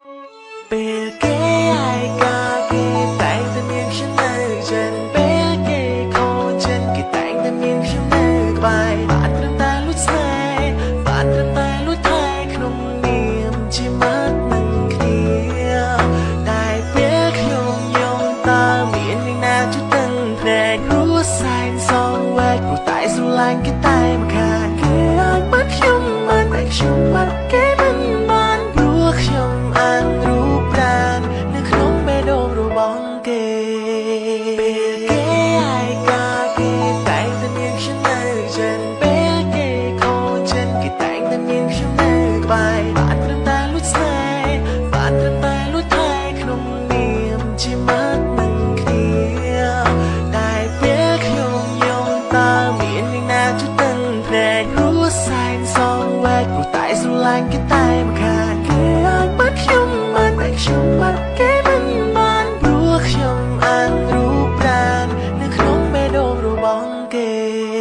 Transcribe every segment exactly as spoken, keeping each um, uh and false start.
ពេលគេអាយកាគេតែងតែមានខ្ញុំនៅចិនពេលគេខូចចិនគេតែងតែមានខ្ញុំនៅក្បែរបានត្រឹមតែលួចស្នេហ៍បានត្រឹមតែលួចថែក្នុងនាមជាមាត់នឹងគ្នាតែពេលខ្ញុំយំតើមានអ្នកណាជួយតឹងភ្នែកព្រោះសែនសងវែកព្រោះតែស្រឡាញ់គេតែម្ខាងគេអាចបាត់ខ្ញុំមិនតែខ្ញុំបាត់គេមិនបានព្រោះខ្ញុំអានរូបប្រាណនៅក្នុងបេះដូងរបស់គេពេលគេអាយកាគេតែងតែមានខ្ញុំនៅចិនពេលគេខូចចិនគេតែងតែមានខ្ញុំនៅក្បែរបានត្រឹមតែលួចស្នេហ៍បានត្រឹមតែលួចថែក្នុងនាមជាមាត់នឹងគ្នាតែពេលខ្ញុំយំតើមានអ្នកណាជួយតឹងភ្នែកព្រោះសែនសងវែកព្រោះតែស្រឡាញ់គេតែម្ខាងគេអាចបាត់ខ្ញុំមិនតែខ្ញុំបាត់គេមិនបានព្រោះខ្ញុំអានរូបប្រាណនៅក្នុងបេះដូងរបស់គេ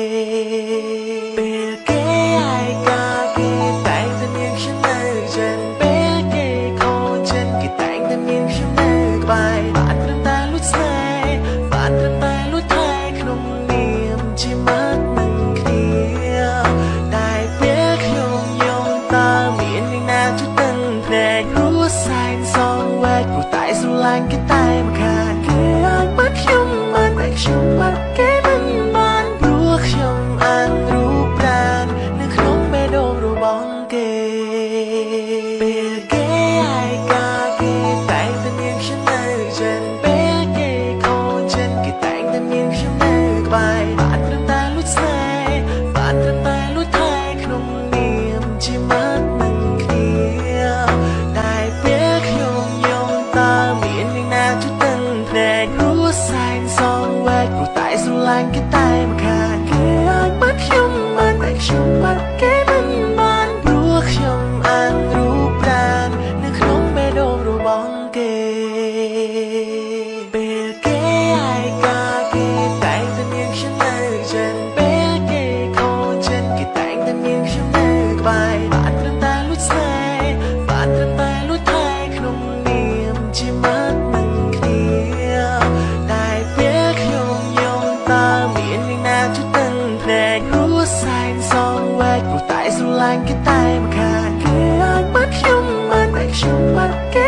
ពេលគេអាយកាគេតែងតែមានខ្ញុំនៅចិនពេលគេខូចចិនគេតែងតែមានខ្ញុំនៅក្បែរបានត្រឹមតែលួចស្នេហ៍បានត្រឹមតែលួចថែក្នុងនាមជាមាត់នឹងគ្នាតែពេលខ្ញុំយំតើមានអ្នកណាជួយតឹងភ្នែកព្រោះសែនសងវែកព្រោះតែស្រឡាញ់គេតែម្ខាងគេអាចបាត់ខ្ញុំមិនតែខ្ញុំបាត់គេមិនបានព្រោះខ្ញុំអានរូបប្រាណនៅក្នុងបេះដូងរបស់គេពេលគេអាយកាគេតែងតែមានខ្ញុំនៅចិនពេលគេខូចចិនគេតែងតែមានខ្ញុំនៅក្បែរបានត្រឹមតែលួចស្នេហ៍បានត្រឹមតែលួចថែក្នុងនាមជាមាត់នឹងគ្នាតែពេលខ្ញុំយំតើមានអ្នកណាជួយតឹងភ្នែកព្រោះសែនសងវែកព្រោះតែស្រឡាញ់គេតែម្ខាងគេអាចបាត់ខ្ញុំមិនតែខ្ញុំបាត់គេមិនបានព្រោះខ្ញុំអានរូបប្រាណនៅក្នុងបេះដូងរបស់គេពេលគេអាយកាគេតែងតែមានខ្ញុំនៅចិនពេលគេខូចចិនគេតែងតែមានខ្ញុំនៅក្បែរបានត្រឹមតែលួចស្នេហ៍បានត្រឹមតែលួចថែក្នុងនាមជាមាត់នឹងគ្នាតែពេលខ្ញុំយំតើមានអ្នកណាជួយតឹងភ្នែកព្រោះសែនសងវែកព្រោះតែស្រឡាញ់គេតែម្ខាងគេអាចបាត់ខ្ញុំមិនតែខ្ញុំបាត់គេ